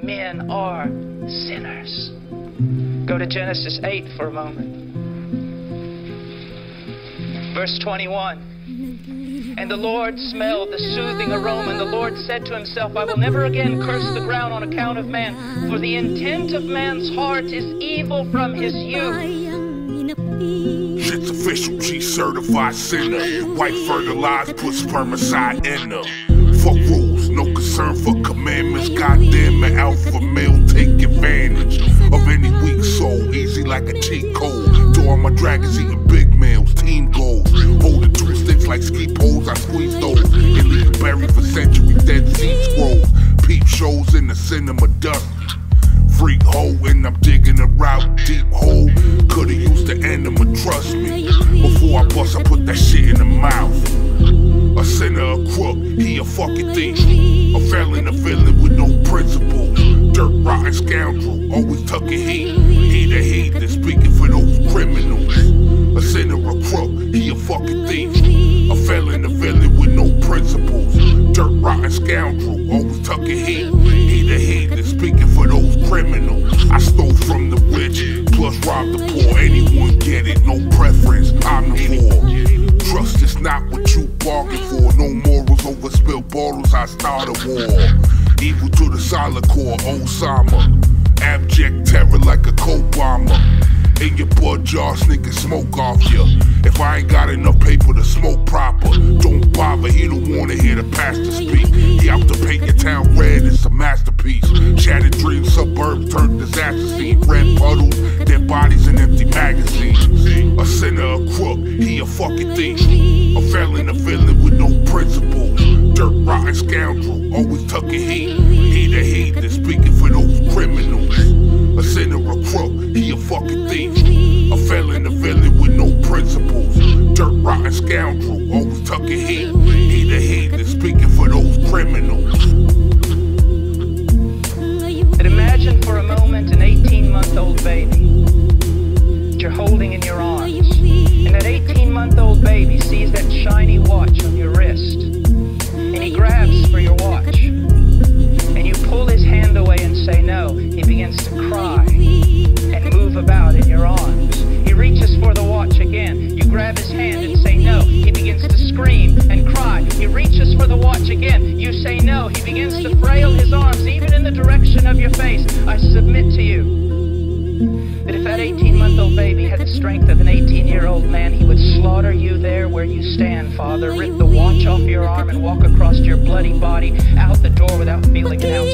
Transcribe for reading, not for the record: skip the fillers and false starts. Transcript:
men are sinners. Go to Genesis 8 for a moment. Verse 21. And the Lord smelled the soothing aroma, and the Lord said to himself, I will never again curse the ground on account of man, for the intent of man's heart is evil from his youth. Shit's official, G-certified sinner. White fertilized, put spermicide in her. Fuck rules, no concern for commandments. Goddamn, an alpha male take advantage of any weak soul, easy like a cheat code. To all my dragons eating big meals, team goals. Holding 2 sticks like ski poles, I squeeze those and leave it buried for centuries. Dead sea scrolls, peep shows in the cinema dust. Freak hole, and I'm digging a route, deep hole. Coulda used the enema, trust me. Before I bust, I put that shit in the mouth. A sinner, a crook, he a fucking thief. A felon, a villain with no principles. Dirt rotten scoundrel, always tucking heat. He the heathen, speaking for those criminals. A sinner, a crook, he a fucking thief. A felon, a villain with no principles. Dirt rotten scoundrel, always tucking heat. He the heathen, speaking for those criminals. I stole from the rich, plus robbed the poor. Anyone get it, no preference, omnivore. Trust is not what you bargain for. No morals over spilled bottles, I start a war. Evil to the solid core, Osama. Abject terror like a coke bomber. In your blood jar, sneaking smoke off ya. If I ain't got enough paper to smoke proper, don't bother, he don't wanna hear the pastor speak. He out to paint your town red, it's a masterpiece. Shattered dreams, suburbs turned disaster scene. Red puddles, dead bodies and empty magazines. A sinner, a crook, he a fucking thief. A felon, a villain with no principles. Dirt rotten scoundrel, always tucking heat. He the heathen, speaking for those criminals. A sinner, a crook, he a fucking thief. A felon, a villain with no principles. Dirt rotten scoundrel, always tucking heat. He the heathen, speaking for those criminals. And imagine for a moment an 18-month-old baby that you're holding in your arms. And that 18-month-old baby sees that shiny watch on your wrist. And he grabs for your watch. And you pull his hand away and say no. He begins to cry and move about in your arms. He reaches for the watch again. You grab his hand and say no. He begins to scream and cry. He reaches for the watch again. You say no. He begins to flail his arms even in the direction of your face. I submit to you that if that 18-month-old baby had the strength of an 18-year-old man, he would slaughter you there where you stand, Father, rip the watch off your arm and walk across your bloody body out the door without feeling an ounce